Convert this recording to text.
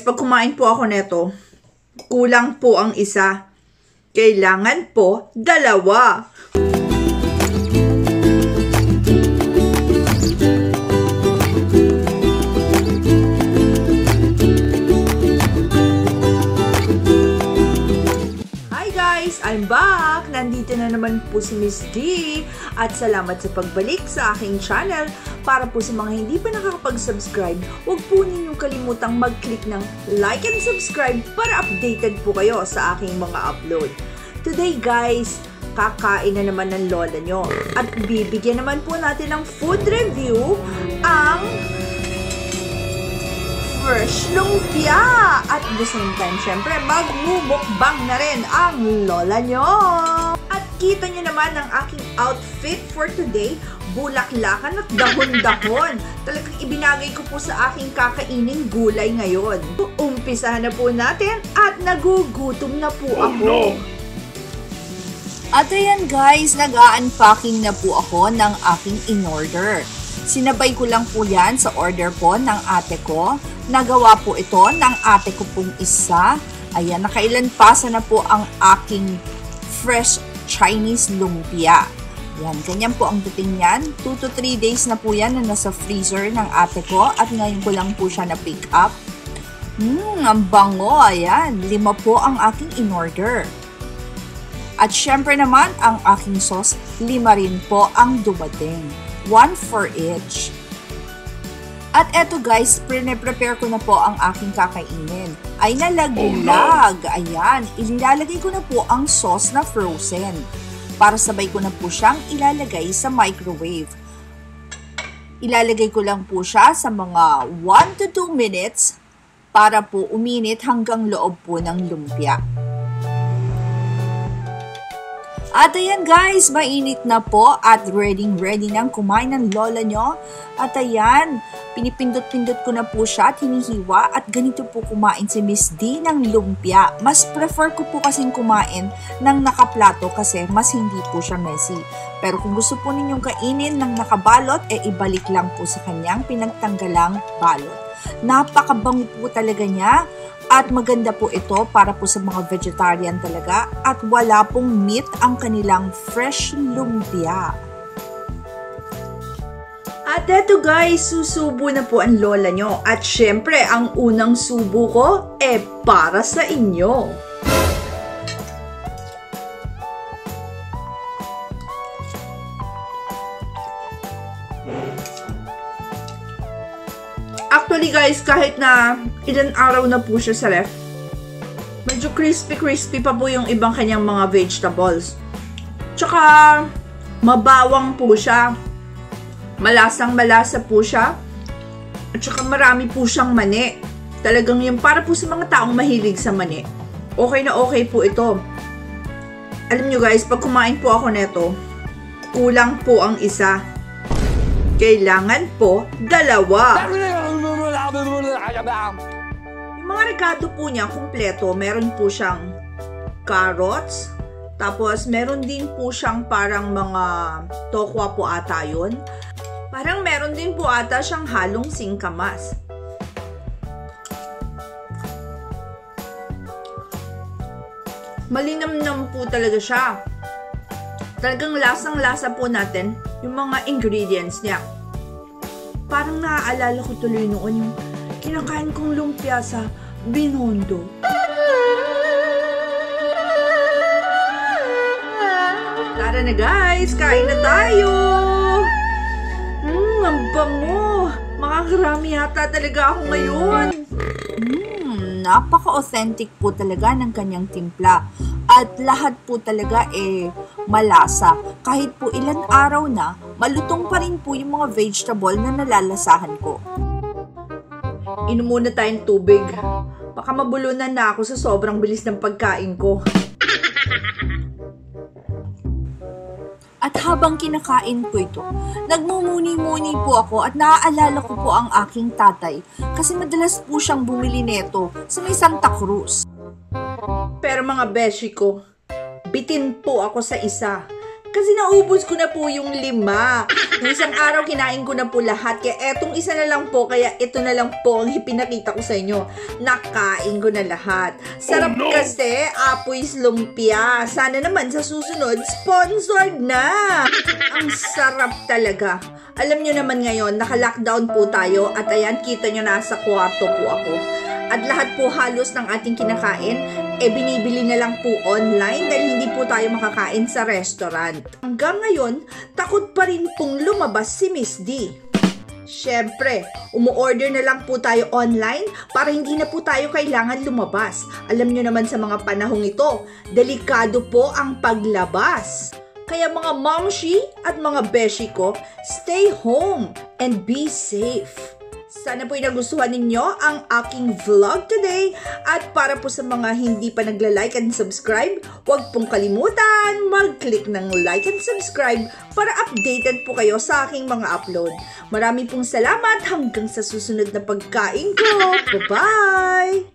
pag kumain po ako neto, kulang po ang isa. Kailangan po dalawa. I'm back! Nandito na naman po si Miss D at salamat sa pagbalik sa aking channel. Para po sa mga hindi pa nakakapag-subscribe, huwag po ninyong kalimutang mag-click ng like and subscribe para updated po kayo sa aking mga upload. Today guys, kakain na naman ng lola nyo at bibigyan naman po natin ng food review ang fresh lumpia. At the same time, syempre, magmumukbang na rin ang lola nyo. At kita nyo naman ang aking outfit for today. Bulaklakan at dahon-dahon. Talagang ibinagay ko po sa aking kakaining gulay ngayon. Umpisahan na po natin at nagugutom na po ako. At ayan guys, nag-unpacking na po ako ng aking in-order. Sinabay ko lang po yan sa order po ng ate ko. Nagawa po ito ng ate ko pong isa. Ayan, nakailan pasa na po ang aking fresh Chinese lumpia. Yan, ganyan po ang dating yan. 2 to 3 days na po yan na nasa freezer ng ate ko. At ngayon ko lang po siya na-pick up. Ang bango. Ayan, 5 po ang aking in-order. At syempre naman, ang aking sauce, 5 rin po ang dumating. 1 for each. At eto guys, prepare ko na po ang aking kakainin. Ay nalaglag. Ayan, ilalagay ko na po ang sauce na frozen. Para sabay ko na po siyang ilalagay sa microwave. Ilalagay ko lang po siya sa mga 1 to 2 minutes para po uminit hanggang loob po ng lumpia. At ayan guys, mainit na po at ready nang kumain ng lola nyo. At ayan, pinipindot-pindot ko na po siya at hinihiwa at ganito po kumain si Miss D ng lumpia. Mas prefer ko po kasing kumain ng nakaplato kasi mas hindi po siya messy. Pero kung gusto po ninyong kainin ng nakabalot, ibalik lang po sa kanyang pinagtanggalang balot. Napakabango po talaga niya. At maganda po ito para po sa mga vegetarian talaga at wala pong meat ang kanilang fresh lumpia. At eto guys, susubo na po ang lola nyo. At syempre, ang unang subo ko para sa inyo. Actually guys, kahit na ilang araw na po siya sa ref, medyo crispy pa po yung ibang kanyang mga vegetables. Tsaka, mabawang po siya. Malasang-malasa po siya. At tsaka marami po siyang mani. Talagang yung para po sa mga taong mahilig sa mani. Okay na okay po ito. Alam nyo guys, pag kumain po ako neto, kulang po ang isa. Kailangan po dalawa. Yung mga rekado po niya, kumpleto. Meron po siyang carrots. Tapos, meron din po siyang parang mga tokwa po ata yun. Parang meron din po ata siyang halong singkamas. Malinamnam po talaga siya. Talagang lasang-lasa po natin yung mga ingredients niya. Parang naaalala ko tuloy noon yung kinakain kong lumpia sa Binondo. Tara na guys, kain na tayo! Ang bango! Makakarami yata talaga ako ngayon. Napaka-authentic po talaga ng kanyang timpla. At lahat po talaga malasa. Kahit po ilang araw na, malutong pa rin po yung mga vegetable na nalalasahan ko. Inom muna tayong tubig. Baka mabulunan na ako sa sobrang bilis ng pagkain ko. At habang kinakain ko ito, nagmumuni-muni po ako at naaalala ko po ang aking tatay kasi madalas po siyang bumili neto sa may Santa Cruz. Pero mga beshi ko, bitin po ako sa isa. Kasi naubos ko na po yung 5. Yung isang araw kinain ko na po lahat. Kaya etong isa na lang po, kaya ito na lang po ang ipinakita ko sa inyo. Nakain ko na lahat. Sarap kasi, Apoy's Lumpia. Sana naman sa susunod, sponsored na. Ang sarap talaga. Alam nyo naman ngayon, naka-lockdown po tayo at ayan, kita nyo nasa kwarto po ako. At lahat po halos ng ating kinakain, binibili na lang po online dahil hindi po tayo makakain sa restaurant. Hanggang ngayon, takot pa rin pong lumabas si Miss D. Siyempre, umu-order na lang po tayo online para hindi na po tayo kailangan lumabas. Alam nyo naman sa mga panahong ito, delikado po ang paglabas. Kaya mga momshi at mga beshi ko, stay home and be safe. Sana po nagustuhan ninyo ang aking vlog today. At para po sa mga hindi pa nagla-like and subscribe, huwag pong kalimutan mag-click ng like and subscribe para updated po kayo sa aking mga upload. Marami pong salamat hanggang sa susunod na pagkain ko. Bye-bye!